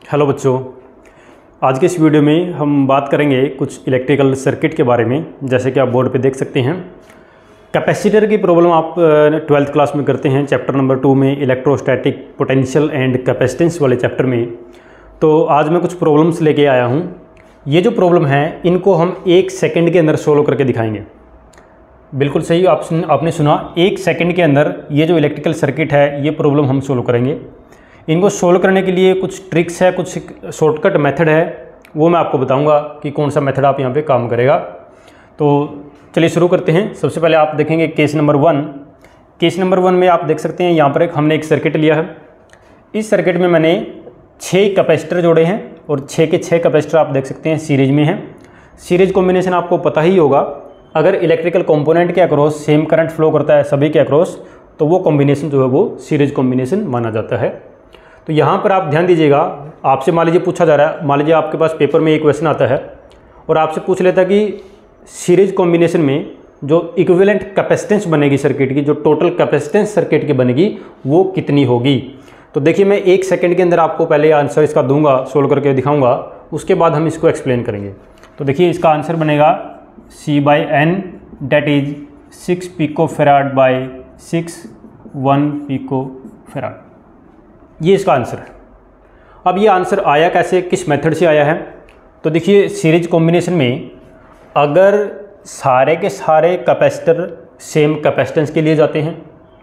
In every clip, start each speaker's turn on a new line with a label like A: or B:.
A: Hello बच्चों, आज के इस वीडियो में हम बात करेंगे कुछ इलेक्ट्रिकल सर्किट के बारे में। जैसे कि आप बोर्ड पे देख सकते हैं, कैपेसिटर की प्रॉब्लम आप 12th क्लास में करते हैं चैप्टर नंबर 2 में, इलेक्ट्रोस्टैटिक पोटेंशियल एंड कैपेसिटेंस वाले चैप्टर में। तो आज मैं कुछ प्रॉब्लम्स लेके आया हूँ। ये जो प्रॉब्लम है इनको हम 1 सेकेंड के अंदर सोल्व करके दिखाएंगे। बिल्कुल सही आपने सुना, 1 सेकेंड के अंदर ये जो इलेक्ट्रिकल सर्किट है ये प्रॉब्लम हम सोल्व करेंगे। इनको सोल्व करने के लिए कुछ ट्रिक्स है, कुछ शॉर्टकट मेथड है, वो मैं आपको बताऊंगा कि कौन सा मेथड आप यहाँ पे काम करेगा। तो चलिए शुरू करते हैं। सबसे पहले आप देखेंगे केस नंबर 1। केस नंबर 1 में आप देख सकते हैं यहाँ पर हमने एक सर्किट लिया है। इस सर्किट में मैंने 6 कैपेसिटर जोड़े हैं और 6 के 6 कैपेसिटर आप देख सकते हैं सीरीज में हैं। सीरीज कॉम्बिनेशन आपको पता ही होगा, अगर इलेक्ट्रिकल कंपोनेंट के अक्रॉस सेम करंट फ्लो करता है सभी के अक्रॉस, तो वो कॉम्बिनेशन जो है वो सीरीज कॉम्बिनेशन माना जाता है। तो यहाँ पर आप ध्यान दीजिएगा, आपसे मान लीजिए पूछा जा रहा है, मान लीजिए आपके पास पेपर में एक क्वेश्चन आता है और आपसे पूछ लेता है कि सीरीज कॉम्बिनेशन में जो इक्विवेलेंट कैपेसिटेंस बनेगी सर्किट की, जो टोटल कैपेसिटेंस सर्किट की बनेगी वो कितनी होगी। तो देखिए, मैं 1 सेकेंड के अंदर आपको पहले आंसर इसका दूंगा, सोल्व करके दिखाऊंगा, उसके बाद हम इसको एक्सप्लेन करेंगे। तो देखिए, इसका आंसर बनेगा C/N that is 6 picofarad by 6 1 picofarad. ये इसका आंसर है। अब ये आंसर आया कैसे, किस मेथड से आया है? तो देखिए, सीरीज कॉम्बिनेशन में अगर सारे के सारे कैपेसिटर सेम कैपेसिटेंस के लिए जाते हैं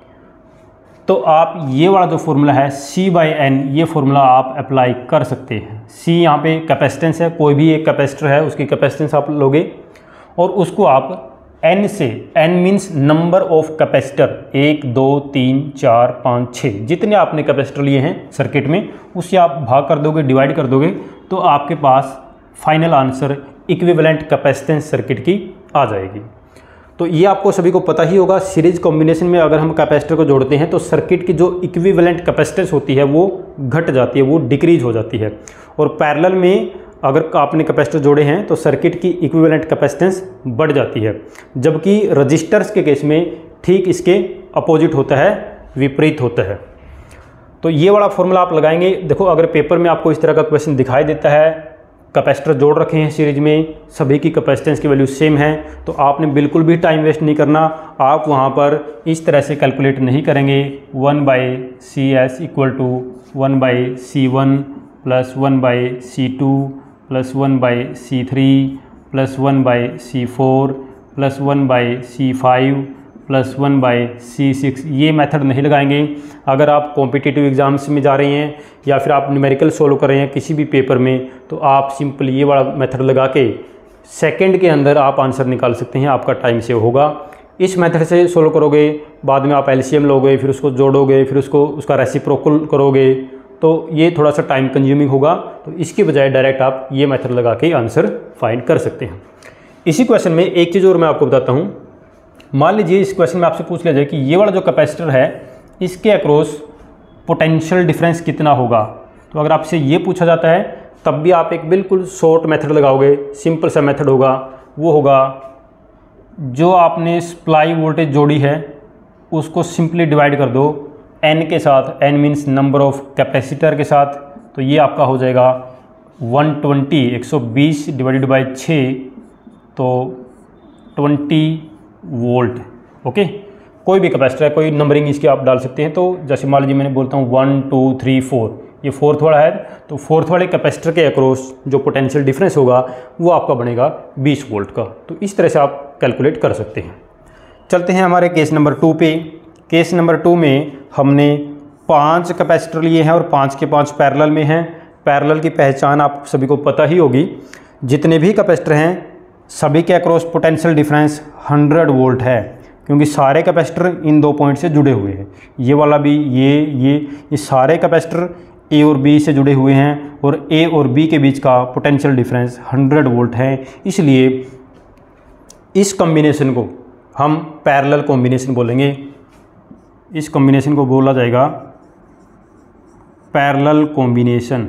A: तो आप ये वाला जो फॉर्मूला है C/N, ये फॉर्मूला आप अप्लाई कर सकते हैं। C यहाँ पे कैपेसिटेंस है, कोई भी एक कैपेसिटर है उसकी कैपेसिटेंस आप लोगे और उसको आप N से, N means number of capacitor, 1 2 3 4 5 6, जितने आपने कैपेसिटर लिए हैं सर्किट में उससे आप भाग कर दोगे, डिवाइड कर दोगे, तो आपके पास final answer equivalent capacitance circuit की आ जाएगी। तो ये आपको सभी को पता ही होगा, सीरीज कॉम्बिनेशन में अगर हम कैपेसिटर को जोड़ते हैं तो सर्किट की जो इक्विवेलेंट कैपेसिटेंस होती है वो घट जाती है, वो डिक्रीज हो जाती है। और पैरेलल में अगर आपने कैपेसिटर जोड़े हैं तो सर्किट की इक्विवेलेंट कैपेसिटेंस बढ़ जाती है, जबकि रजिस्टर्स के केस में ठीक इसके अपोजिट होता है, विपरीत होता है। तो ये वाला फॉर्मूला आप लगाएंगे। देखो, अगर पेपर में आपको इस तरह का क्वेश्चन दिखाई देता है, कैपेसिटर जोड़ रखे हैं सीरीज में, सभी की कैपेसिटेंस की वैल्यू सेम है, तो आपने बिल्कुल भी टाइम वेस्ट नहीं करना। आप वहाँ पर इस तरह से कैलकुलेट नहीं करेंगे 1/CS = 1/C1 + 1/C2 + 1/C3 + 1/C4 + 1/C5 + 1/C6, ये मेथड नहीं लगाएंगे। अगर आप कॉम्पिटिटिव एग्जाम्स में जा रहे हैं या फिर आप न्यूमेरिकल सोल्व कर रहे हैं किसी भी पेपर में, तो आप सिंपल ये वाला मेथड लगा के सेकंड के अंदर आप आंसर निकाल सकते हैं, आपका टाइम सेव होगा। इस मेथड से सोल्व करोगे, बाद में आप LCM लोगे, फिर उसको जोड़ोगे, फिर उसका रेसिप्रोकल करोगे, तो ये थोड़ा सा टाइम कंज्यूमिंग होगा। तो इसके बजाय डायरेक्ट आप ये मेथड लगा के आंसर फाइंड कर सकते हैं। इसी क्वेश्चन में एक चीज़ और मैं आपको बताता हूँ। मान लीजिए इस क्वेश्चन में आपसे पूछ लिया जाए कि ये वाला जो कैपेसिटर है इसके अक्रॉस पोटेंशियल डिफरेंस कितना होगा। तो अगर आपसे ये पूछा जाता है तब भी आप एक बिल्कुल शॉर्ट मेथड लगाओगे, सिंपल सा मेथड होगा। वो होगा, जो आपने सप्लाई वोल्टेज जोड़ी है उसको सिंपली डिवाइड कर दो N के साथ, N means number of capacitor के साथ, तो ये आपका हो जाएगा 120 डिवाइडेड बाई 6, तो 20 वोल्ट। ओके, कोई भी कैपेसिटर है, कोई नंबरिंग इसकी आप डाल सकते हैं। तो जैसे मान लीजिए मैंने बोलता हूँ 1 2 3 4, ये 4th वाला है, तो 4th वाले कैपेसिटर के अक्रॉस जो पोटेंशियल डिफरेंस होगा वो आपका बनेगा 20 वोल्ट का। तो इस तरह से आप कैलकुलेट कर सकते हैं। चलते हैं हमारे केस नंबर 2 पे। केस नंबर 2 में हमने 5 कैपेसिटर लिए हैं और 5 के 5 पैरेलल में हैं। पैरेलल की पहचान आप सभी को पता ही होगी। जितने भी कैपेसिटर हैं सभी के अक्रॉस पोटेंशियल डिफरेंस 100 वोल्ट है, क्योंकि सारे कैपेसिटर इन 2 पॉइंट से जुड़े हुए हैं। ये वाला भी, ये सारे कैपेसिटर A और B से जुड़े हुए हैं और A और B के बीच का पोटेंशियल डिफरेंस 100 वोल्ट है। इसलिए इस कॉम्बिनेशन को हम पैरेलल कॉम्बिनेशन बोलेंगे। इस कॉम्बिनेशन को बोला जाएगा पैरेलल कॉम्बिनेशन।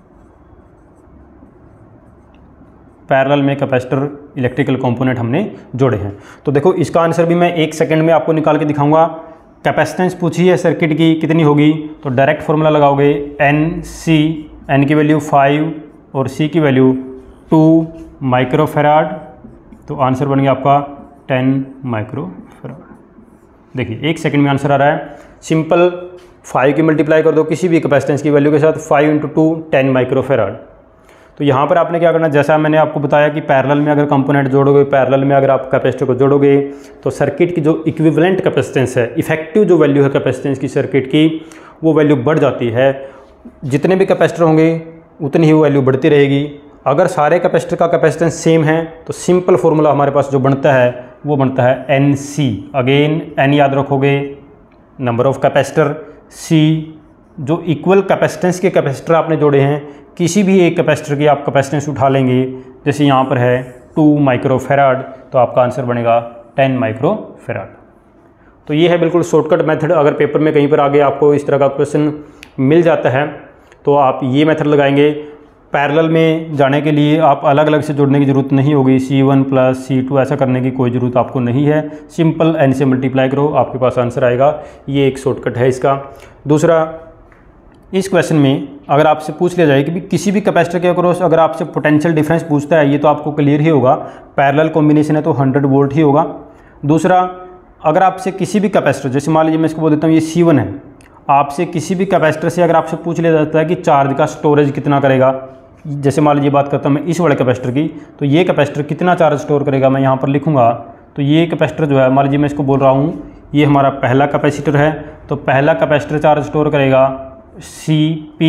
A: पैरेलल में कैपेसिटर इलेक्ट्रिकल कंपोनेंट हमने जोड़े हैं। तो देखो, इसका आंसर भी मैं 1 सेकंड में आपको निकाल के दिखाऊंगा। कैपेसिटेंस पूछी है सर्किट की कितनी होगी, तो डायरेक्ट फॉर्मूला लगाओगे NC एन की वैल्यू 5 और सी की वैल्यू 2 माइक्रोफेराड, तो आंसर बन गया आपका 10 माइक्रोफेराड। देखिए 1 सेकंड में आंसर आ रहा है। सिंपल 5 की मल्टीप्लाई कर दो किसी भी कैपेसिटेंस की वैल्यू के साथ, 5 × 2 10 माइक्रोफेराड। तो यहाँ पर आपने क्या करना, जैसा मैंने आपको बताया कि पैरेलल में अगर कंपोनेंट जोड़ोगे, पैरेलल में अगर आप कैपेसिटर को जोड़ोगे तो सर्किट की जो इक्विवेलेंट कैपेसिटेंस है, इफेक्टिव जो वैल्यू है कैपेसिटेंस की सर्किट की, वो वैल्यू बढ़ जाती है। जितने भी कैपेसिटर होंगे उतनी ही वो वैल्यू बढ़ती रहेगी। अगर सारे कैपेसिटर का कैपेसिटेंस सेम है तो सिंपल फॉर्मूला हमारे पास जो बनता है वो बनता है NC। अगेन N याद रखोगे नंबर ऑफ कैपेसिटर, C जो इक्वल कैपेसिटेंस के कैपेसिटर आपने जोड़े हैं, किसी भी एक कैपेसिटर की आप कैपेसिटेंस उठा लेंगे, जैसे यहाँ पर है 2 माइक्रोफेराड, तो आपका आंसर बनेगा 10 माइक्रोफेराड। तो ये है बिल्कुल शॉर्टकट मेथड। अगर पेपर में कहीं पर आगे आपको इस तरह का क्वेश्चन मिल जाता है तो आप ये मेथड लगाएंगे। पैरेलल में जाने के लिए आप अलग अलग से जोड़ने की ज़रूरत नहीं होगी, C1 + C2 ऐसा करने की कोई ज़रूरत आपको नहीं है। सिंपल N से मल्टीप्लाई करो, आपके पास आंसर आएगा। ये एक शॉर्टकट है इसका। दूसरा, इस क्वेश्चन में अगर आपसे पूछ लिया जाए कि भी किसी भी कैपेसिटर के अक्रॉस अगर आपसे पोटेंशियल डिफरेंस पूछता है, ये तो आपको क्लियर ही होगा, पैरेलल कॉम्बिनेशन है तो 100 वोल्ट ही होगा। दूसरा, अगर आपसे किसी भी कैपेसिटर, जैसे मान लीजिए मैं इसको बोल देता हूँ ये C1 है, आपसे किसी भी कैपेसिटर से अगर आपसे पूछ लिया जाता है कि चार्ज का स्टोरेज कितना करेगा, जैसे मान लीजिए बात करता हूँ मैं इस वाले कैपेसिटर की, तो ये कैपेसिटर कितना चार्ज स्टोर करेगा मैं यहाँ पर लिखूँगा। तो ये कैपेसिटर जो है, मान लीजिए मैं इसको बोल रहा हूँ ये हमारा पहला कैपेसिटर है, तो पहला कैपेसिटर चार्ज स्टोर करेगा CP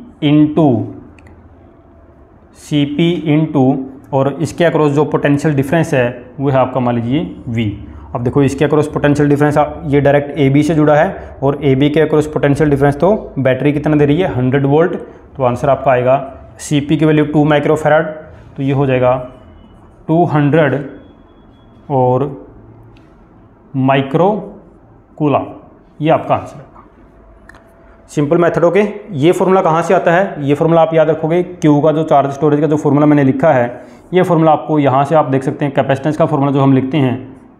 A: इंटू और इसके अक्रॉस जो पोटेंशियल डिफरेंस है वो है आपका मान लीजिए V। अब देखो इसके अक्रॉस पोटेंशियल डिफरेंस ये डायरेक्ट AB से जुड़ा है और AB के अक्रॉस पोटेंशियल डिफरेंस तो बैटरी कितना दे रही है 100 वोल्ट, तो आंसर आपका आएगा CP की वैल्यू 2 माइक्रोफेराड, तो ये हो जाएगा 200 और माइक्रो कूलम, ये आपका आंसर है। Simple method. ओके, ये फॉर्मूला कहाँ से आता है, ये फॉर्मूला आप याद रखोगे, Q का जो चार्ज स्टोरेज का जो फॉर्मूला मैंने लिखा है, ये फॉर्मूला आपको यहाँ से आप देख सकते हैं। कैपेसिटेंस का फॉर्मूला जो हम लिखते हैं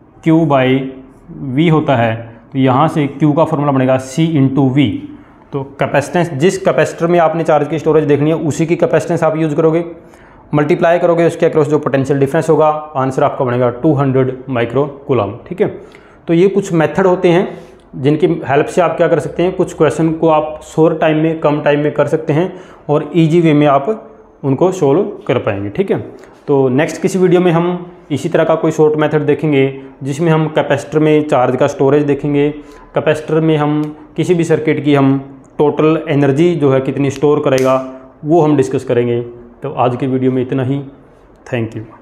A: Q/V होता है, तो यहाँ से Q का फॉर्मूला बनेगा C × V। तो कैपेसिटेंस, जिस कैपेसिटर में आपने चार्ज की स्टोरेज देखनी है उसी की कैपेसिटेंस आप यूज़ करोगे, मल्टीप्लाई करोगे उसके अक्रॉस जो पोटेंशियल डिफरेंस होगा, आंसर आपका बनेगा 200 माइक्रो कूलम। ठीक है, तो ये कुछ मेथड होते हैं जिनकी हेल्प से आप क्या कर सकते हैं, कुछ क्वेश्चन को आप शॉर्ट टाइम में, कम टाइम में कर सकते हैं और इजी वे में आप उनको सोल्व कर पाएंगे। ठीक है, तो नेक्स्ट किसी वीडियो में हम इसी तरह का कोई शॉर्ट मेथड देखेंगे जिसमें हम कैपेसिटर में चार्ज का स्टोरेज देखेंगे, कैपेसिटर में हम किसी भी सर्किट की हम टोटल एनर्जी जो है कितनी स्टोर करेगा वो हम डिस्कस करेंगे। तो आज की वीडियो में इतना ही। Thank you.